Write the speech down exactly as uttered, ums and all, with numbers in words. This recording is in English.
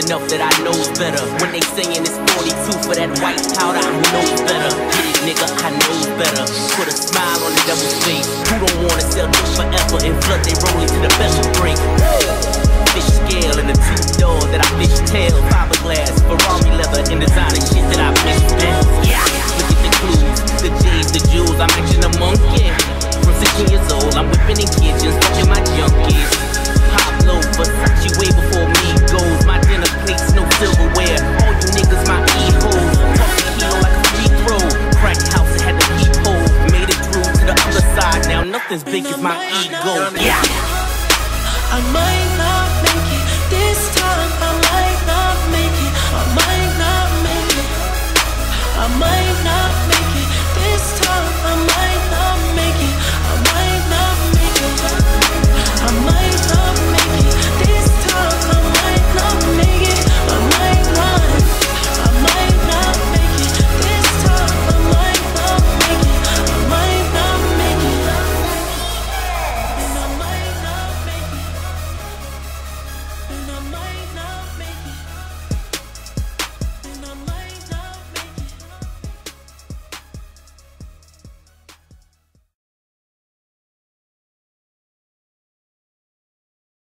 enough that I knows better. When they saying it's forty-two for that white powder, I know better. Get it, nigga, I know better. Put a smile on the devil's face. Who don't wanna sell this forever and flood they rolling to the best break? Fish scale and a two-door that I fish tail. Fiberglass, Ferrari leather, and designer shit that I fish down. Yeah, look at the clues, the J's, the jewels. I'm acting a monkey. From sixteen years old, I'm whipping in kitchens, watching my junkies. Pablo, Versace way before me goes. My dinner plates, no silverware. All you niggas, my e-hoes. Toss the kilo like a free throw. Crack house, it had the peephole. Made it through to the other side. Now nothing's big as my ego. Yeah. I might